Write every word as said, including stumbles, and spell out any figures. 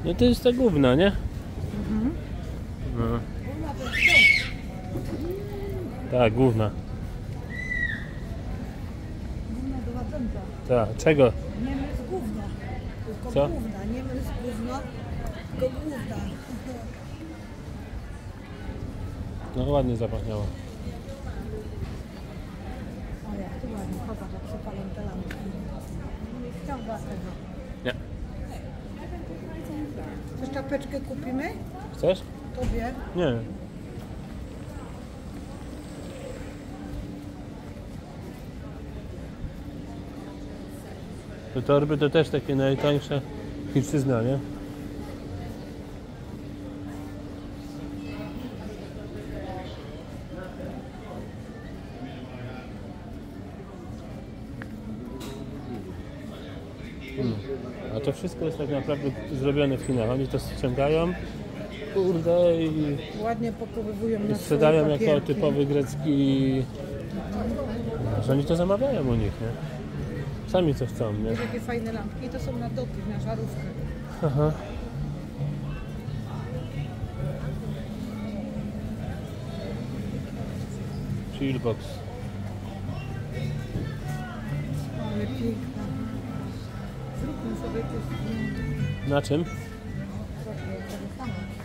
No to jest ta gówna, nie? Mhm. No. Tak, gówna. Gówno do ładunka. Tak, czego? Nie mys gówno, tylko Co? gówna. Nie mys gówno, tylko gówna. No ładnie zapachniało. O jak tu ładnie, popatrz jak przypalą te lampki. Nie ściąga tego. Nie. Chcesz czapeczkę kupimy? Chcesz? Tobie? Nie. Te torby to też takie najtańsze chińszczyzna, nie? Hmm. A to wszystko jest tak naprawdę zrobione w Chinach. Oni to ściągają, kurde, i Ładnie popływują na sprzedają swoje jako papierki. typowy grecki. Że oni to zamawiają u nich, nie? Sami co chcą, nie? Wiesz, jakie fajne lampki? To są na dotyk, na żarówkę. Aha. Chillbox. Ale piękne. Zróbmy sobie coś. Na czym? Zobaczmy, jak to samo.